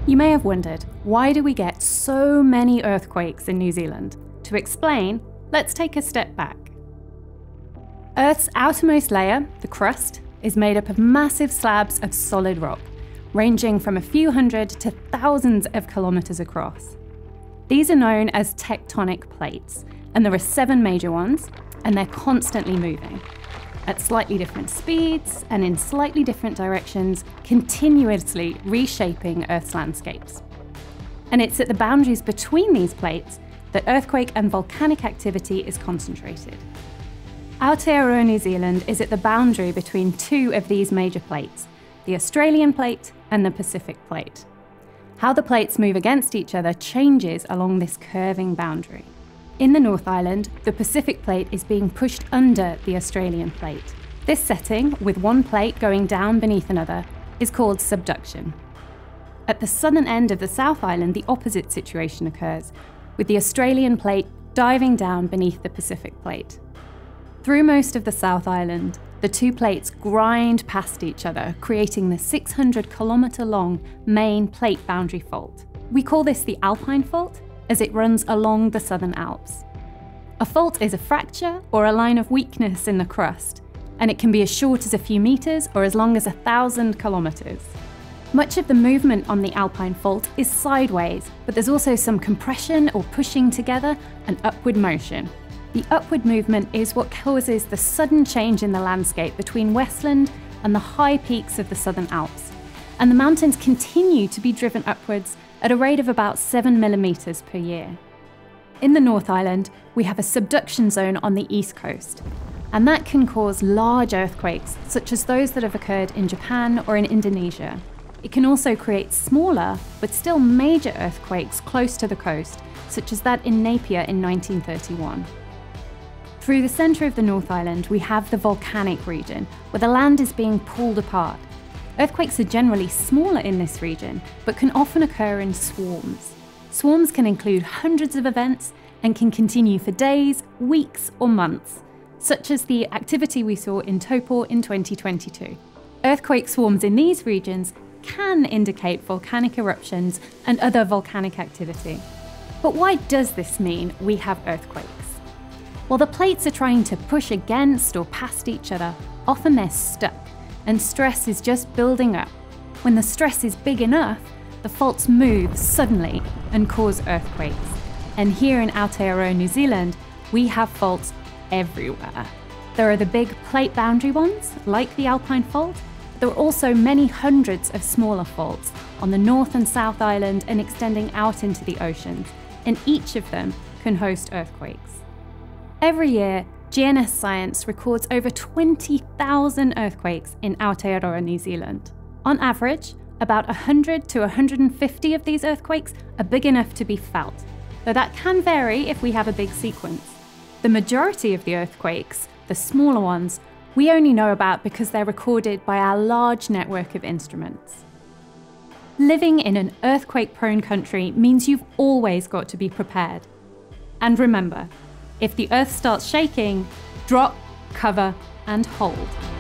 You may have wondered, why do we get so many earthquakes in New Zealand? To explain, let's take a step back. Earth's outermost layer, the crust, is made up of massive slabs of solid rock, ranging from a few hundred to thousands of kilometres across. These are known as tectonic plates, and there are 7 major ones, and they're constantly moving at slightly different speeds and in slightly different directions, continuously reshaping Earth's landscapes. And it's at the boundaries between these plates that earthquake and volcanic activity is concentrated. Aotearoa New Zealand is at the boundary between 2 of these major plates, the Australian plate and the Pacific plate. How the plates move against each other changes along this curving boundary. In the North Island, the Pacific plate is being pushed under the Australian plate. This setting, with one plate going down beneath another, is called subduction. At the southern end of the South Island, the opposite situation occurs, with the Australian plate diving down beneath the Pacific plate. Through most of the South Island, the 2 plates grind past each other, creating the 600-kilometre-long main plate boundary fault. We call this the Alpine Fault, as it runs along the Southern Alps. A fault is a fracture or a line of weakness in the crust, and it can be as short as a few metres or as long as 1,000 kilometres. Much of the movement on the Alpine Fault is sideways, but there's also some compression or pushing together and upward motion. The upward movement is what causes the sudden change in the landscape between Westland and the high peaks of the Southern Alps, and the mountains continue to be driven upwards at a rate of about 7 millimetres per year. In the North Island, we have a subduction zone on the east coast, and that can cause large earthquakes, such as those that have occurred in Japan or in Indonesia. It can also create smaller, but still major earthquakes close to the coast, such as that in Napier in 1931. Through the centre of the North Island, we have the volcanic region, where the land is being pulled apart. Earthquakes are generally smaller in this region, but can often occur in swarms. Swarms can include hundreds of events and can continue for days, weeks, or months, such as the activity we saw in Taupo in 2022. Earthquake swarms in these regions can indicate volcanic eruptions and other volcanic activity. But why does this mean we have earthquakes? Well, the plates are trying to push against or past each other. Often they're stuck, and stress is just building up. When the stress is big enough, the faults move suddenly and cause earthquakes. And here in Aotearoa, New Zealand, we have faults everywhere. There are the big plate boundary ones, like the Alpine Fault. There are also many hundreds of smaller faults on the North and South Island and extending out into the oceans, and each of them can host earthquakes. Every year, GNS Science records over 20,000 earthquakes in Aotearoa, New Zealand. On average, about 100 to 150 of these earthquakes are big enough to be felt, though that can vary if we have a big sequence. The majority of the earthquakes, the smaller ones, we only know about because they're recorded by our large network of instruments. Living in an earthquake-prone country means you've always got to be prepared. And remember, if the earth starts shaking, drop, cover, and hold.